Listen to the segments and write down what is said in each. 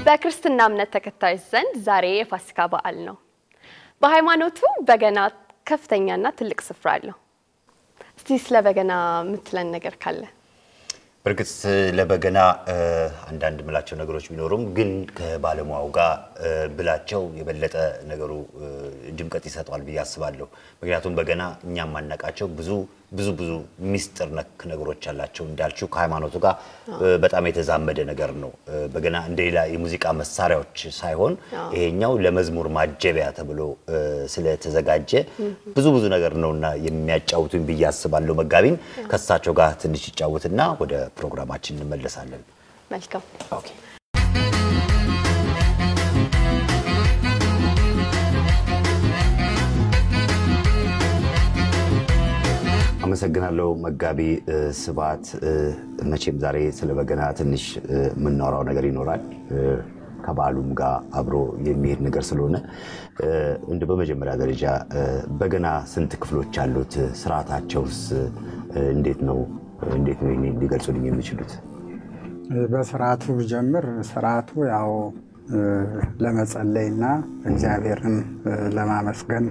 በክርስትና እምነት ተከታዮች ዘንድ ዛሬ የፋሲካ በዓል ነው። በሃይማኖቱ በገና ከፍተኛና ትልቅ ስፍራ አለው። እስቲ ስለ በገና ምትለን ነገር ካለ? በርግጥ ለበገና አንዳንድ ምላቸው ነገሮች ቢኖሩም ግን ከባለሙያው ጋር ብላቸው የበለጠ ነገሩ ድምቀት ይሰጣል ብዬ አስባለሁ። ምክንያቱም በገና እኛም ማናቃቸው ብዙ ሚስጥር ነክ ነገሮች አላቸው። እንዳልኩ ከሃይማኖቱ ጋር በጣም የተዛመደ ነገር ነው። በገና እንደሌላ የሙዚቃ መሳሪያዎች ሳይሆን ይሄኛው ለመዝሙር ማጀቢያ ተብሎ ስለተዘጋጀ ብዙ ነገር ነውና የሚያጫውቱን ብዬ አስባለሁ። መጋቢን ከሳቸው ጋር ትንሽ ይጫወትና ወደ ፕሮግራማችን እንመለሳለን። መልካም ኦኬ። አመሰግናለሁ መጋቢ ስባት። መቼም ዛሬ ስለ በገና ትንሽ ምንኖራው ነገር ይኖራል ከባሉም ጋር አብሮ የሚሄድ ነገር ስለሆነ እንደ በመጀመሪያ ደረጃ በገና ስንት ክፍሎች አሉት? ስርዓታቸውስ እንዴት ነው ይሄን ሊገልጹልኝ የሚችሉት? በስርዓቱ ጀምር ስርዓቱ ያው ለመጸለይና እግዚአብሔርን ለማመስገን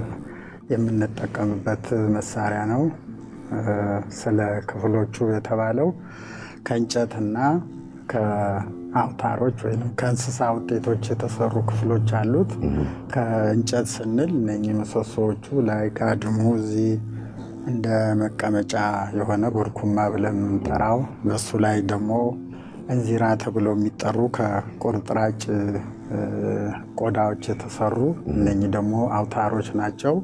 የምንጠቀምበት መሳሪያ ነው። ስለ ክፍሎቹ የተባለው ከእንጨትና ከአውታሮች ወይም ከእንስሳ ውጤቶች የተሰሩ ክፍሎች አሉት። ከእንጨት ስንል እነኚህ ምሰሶዎቹ ላይ ካድሙ እዚህ እንደ መቀመጫ የሆነ ቡርኩማ ብለን እንጠራው፣ በሱ ላይ ደግሞ እንዚራ ተብሎ የሚጠሩ ከቁርጥራጭ ቆዳዎች የተሰሩ እነኚህ ደግሞ አውታሮች ናቸው።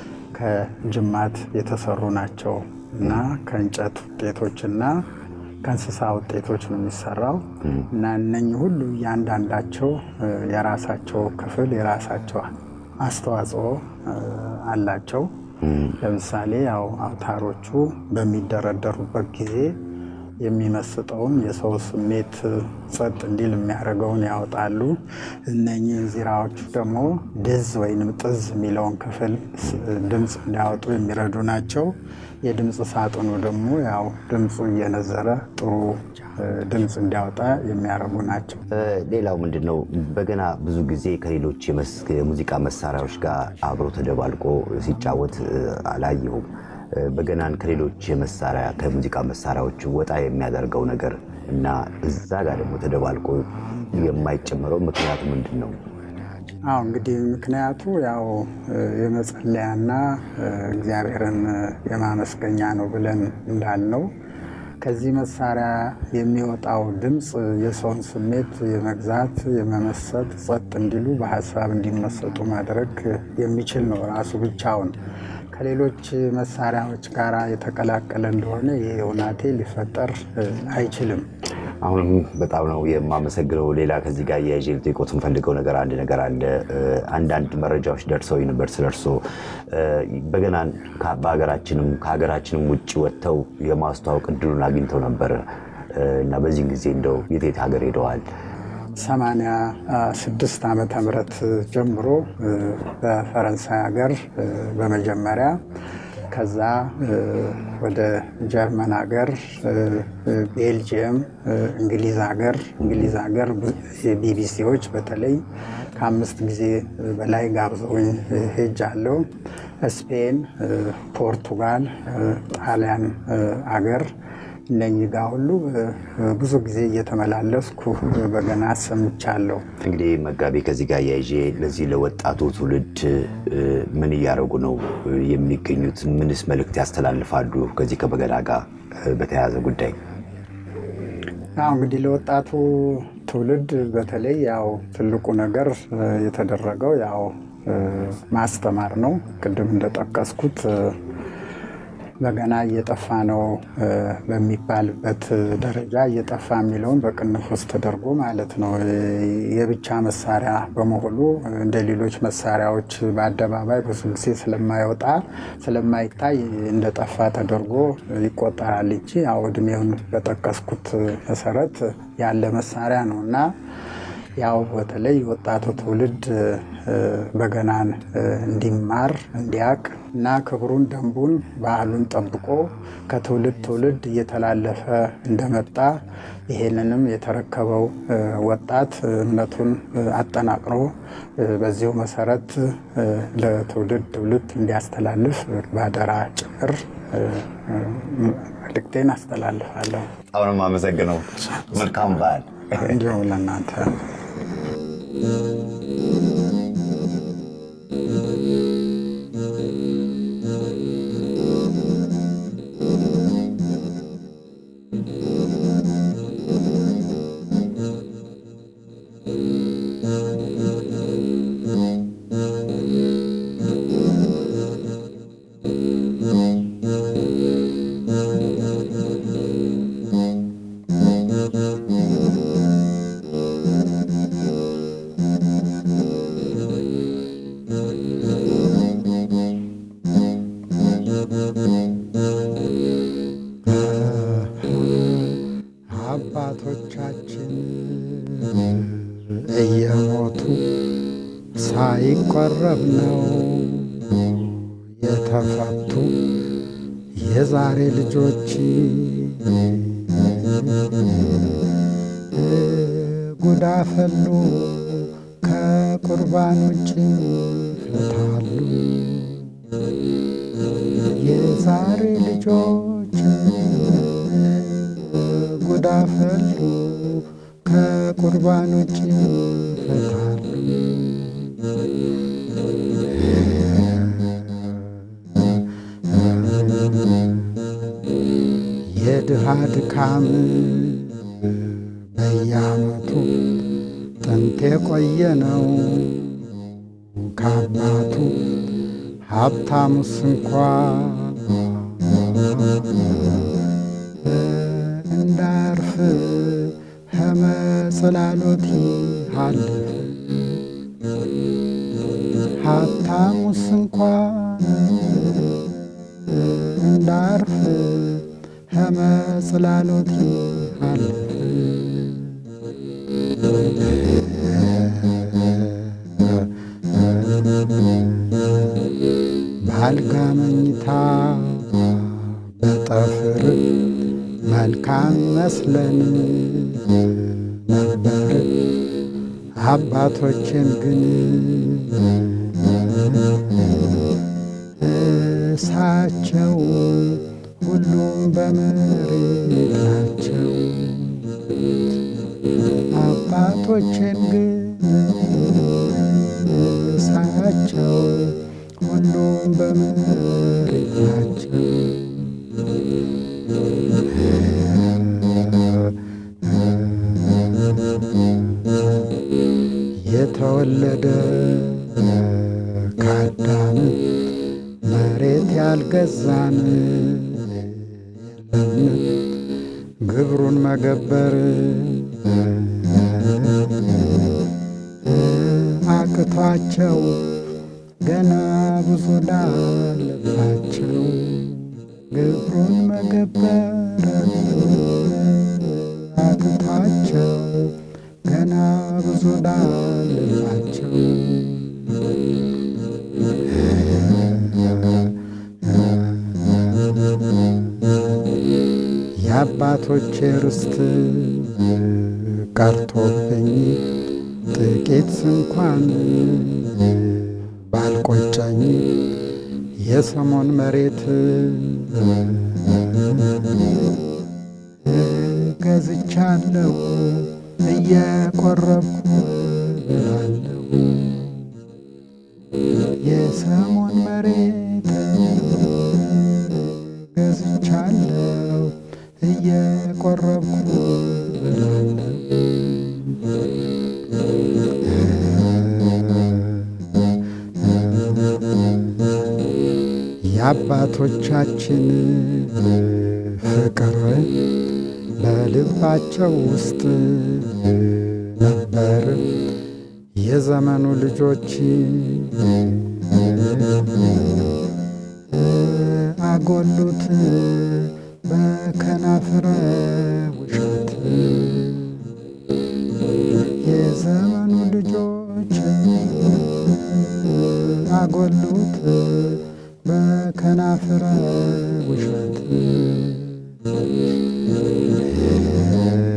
ከጅማት የተሰሩ ናቸው እና ከእንጨት ውጤቶችና ከእንስሳ ውጤቶች ነው የሚሰራው እና እነኚህ ሁሉ እያንዳንዳቸው የራሳቸው ክፍል የራሳቸው አስተዋጽኦ አላቸው። ለምሳሌ ያው አውታሮቹ በሚደረደሩበት ጊዜ የሚመስጠውን የሰው ስሜት ጸጥ እንዲል የሚያደርገውን ያወጣሉ። እነኚህ እንዚራዎቹ ደግሞ ድዝ ወይንም ጥዝ የሚለውን ክፍል ድምጽ እንዲያወጡ የሚረዱ ናቸው። የድምጽ ሳጥኑ ደግሞ ያው ድምጹ እየነዘረ ጥሩ ድምጽ እንዲያወጣ የሚያረጉ ናቸው። ሌላው ምንድነው በገና ብዙ ጊዜ ከሌሎች የሙዚቃ መሳሪያዎች ጋር አብሮ ተደባልቆ ሲጫወት አላየሁም። በገናን ከሌሎች ከሙዚቃ መሳሪያዎች ወጣ የሚያደርገው ነገር እና እዛ ጋር ደግሞ ተደባልቆ የማይጨመረው ምክንያቱ ምንድነው? እንግዲህ ምክንያቱ ያው የመጸለያና እግዚአብሔርን የማመስገኛ ነው ብለን እንዳልነው ከዚህ መሳሪያ የሚወጣው ድምጽ የሰውን ስሜት የመግዛት የመመሰጥ ጸጥ እንዲሉ በሐሳብ እንዲመሰጡ ማድረግ የሚችል ነው ራሱ ብቻውን። ከሌሎች መሳሪያዎች ጋር የተቀላቀለ እንደሆነ የሆናቴ ሊፈጠር አይችልም። አሁንም በጣም ነው የማመሰግነው። ሌላ ከዚህ ጋር የጄልቴኮት እንፈልገው ነገር አለ። አንዳንድ መረጃዎች ደርሰው ነበር ስለርሶ በገናን ከሀገራችንም ውጪ ወጥተው የማስተዋወቅ እድሉን አግኝተው ነበር እና በዚህ ጊዜ እንደው የት ሀገር ሄደዋል? 86 ዓመተ ምህረት ጀምሮ በፈረንሳይ ሀገር በመጀመሪያ ከዛ ወደ ጀርመን ሀገር፣ ቤልጂየም፣ እንግሊዝ ሀገር የቢቢሲዎች በተለይ ከ5 ጊዜ በላይ ጋብዘውኝ ሄጃለሁ። ስፔን፣ ፖርቱጋል፣ ጣሊያን ሀገር እነኚህ ጋር ሁሉ ብዙ ጊዜ እየተመላለስኩ በገና ሰምቻለሁ። እንግዲህ መጋቢ ከዚህ ጋር ያይዤ ለዚህ ለወጣቱ ትውልድ ምን ያያረጉ ነው የሚገኙት? ምንስ መልእክት ያስተላልፋሉ ከዚህ ከበገና ጋር በተያያዘ ጉዳይ? እንግዲህ ለወጣቱ ትውልድ በተለይ ያው ትልቁ ነገር የተደረገው ያው ማስተማር ነው። ቅድም እንደጠቀስኩት በገና እየጠፋ ነው በሚባልበት ደረጃ እየጠፋ የሚለውን በቅንፍ ውስጥ ተደርጎ ማለት ነው። የብቻ መሳሪያ በመሆኑ እንደ ሌሎች መሳሪያዎች በአደባባይ ብዙ ጊዜ ስለማይታይ እንደጠፋ ተደርጎ ይቆጠራል እንጂ ያው እድሜውን በጠቀስኩት መሰረት ያለ መሳሪያ ነውና ያው በተለይ ወጣቱ ትውልድ በገናን እንዲማር እንዲያቅ እና ክብሩን ደንቡን ባህሉን ጠብቆ ከትውልድ ትውልድ እየተላለፈ እንደመጣ ይሄንንም የተረከበው ወጣት እምነቱን አጠናቅሮ በዚሁ መሰረት ለትውልድ ትውልድ እንዲያስተላልፍ ባደራ ጭምር መልእክቴን አስተላልፋለሁ። አሁንም አመሰግናለሁ። መልካም በዓል እንዲሁ ለእናንተ። አባቶቻችን እየሞቱ ሳይቆረብ ነው የተፈቱ የዛሬ ልጆች ጉዳፈሉ ከቁርባን ውጭ ፈታሉ የዛሬ ልጆች ጉዳፈሉ ከቁርባን ውጭ ፈታሉ የድሃ ድካም በየዓመቱ ጥንት የቆየ ነው ከአባቱ ሀብታሙስ እንኳ እንዳርፍ ከመጽላሎት ይሃልፍ ሀብታሙስ እንኳ እንዳርፍ ከመጽላሎት ይሃልፍ ባልጋ መኝታ በጠፍር መልካም መስለን ነበር አባቶችን ግን እሳቸው ሁሉም በመሬት ናቸው አባቶችን ግን እሳቸው ሁሉም በመሬት ናቸው የተወለደ ከአዳም መሬት ያልገዛን የለም ግብሩን መገበር አቅቷቸው ገና ብዙ ዳለባቸው ግብሩን መገበር አቅቷቸው ገና ብዙ ዳለባቸው የአባቶቼ ርስት ቀርቶብኝ ጥቂት እንኳን ባልቆጨኝ የሰሞን መሬት ገዝቻለሁ እየቆረብኩ ብላለሁ የሰሞን መሬት ገዝቻለሁ እየቆረብኩ ብላለሁ የአባቶቻችን ፍቅር በልባቸው ውስጥ ነበር የዘመኑ ልጆች አጎሉት በከናፍረ ውሸት የዘመኑ ጎሉት በከናፍረ ውሸት